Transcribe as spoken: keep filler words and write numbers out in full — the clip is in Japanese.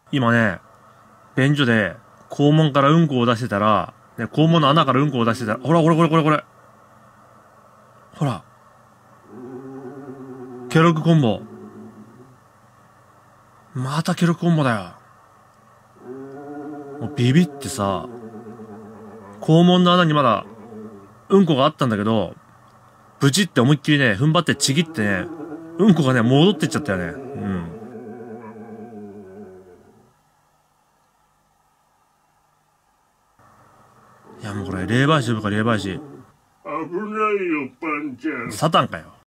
今ね、便所で、肛門からうんこを出してたら、ね、肛門の穴からうんこを出してたら、ほら、これこれこれこれ。ほら。ケロッグコンボ。またケロッグコンボだよ。もうビビってさ、肛門の穴にまだ、うんこがあったんだけど、ブチって思いっきりね、踏ん張ってちぎってね、うんこがね、戻ってっちゃったよね。うん。いやもうこれ、霊媒師呼ぶか霊媒師。 危ないよ、パンちゃん。 サタンかよ。